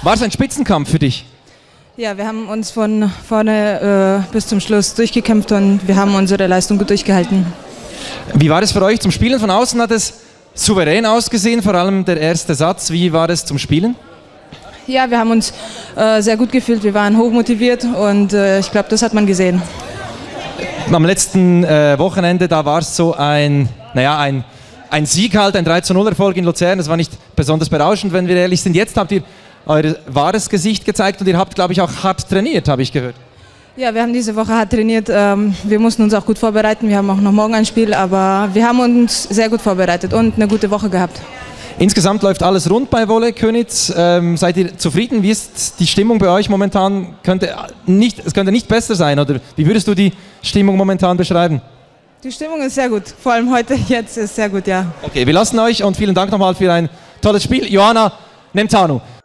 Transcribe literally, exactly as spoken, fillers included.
War es ein Spitzenkampf für dich? Ja, wir haben uns von vorne äh, bis zum Schluss durchgekämpft und wir haben unsere Leistung gut durchgehalten. Wie war es für euch zum Spielen? Von außen hat es souverän ausgesehen, vor allem der erste Satz. Wie war es zum Spielen? Ja, wir haben uns äh, sehr gut gefühlt, wir waren hochmotiviert und äh, ich glaube, das hat man gesehen. Am letzten äh, Wochenende, da war es so ein, naja, ein, ein Sieg halt, ein drei zu null Erfolg in Luzern. Das war nicht besonders berauschend, wenn wir ehrlich sind. Jetzt habt ihr euer wahres Gesicht gezeigt und ihr habt, glaube ich, auch hart trainiert, habe ich gehört. Ja, wir haben diese Woche hart trainiert. Ähm, wir mussten uns auch gut vorbereiten. Wir haben auch noch morgen ein Spiel, aber wir haben uns sehr gut vorbereitet und eine gute Woche gehabt. Insgesamt läuft alles rund bei Volley Köniz. Ähm, seid ihr zufrieden? Wie ist die Stimmung bei euch momentan? Könnte nicht, es könnte nicht besser sein, oder wie würdest du die Stimmung momentan beschreiben? Die Stimmung ist sehr gut, vor allem heute, jetzt ist sehr gut, ja. Okay, wir lassen euch und vielen Dank nochmal für ein tolles Spiel. Johanna Nemtanu.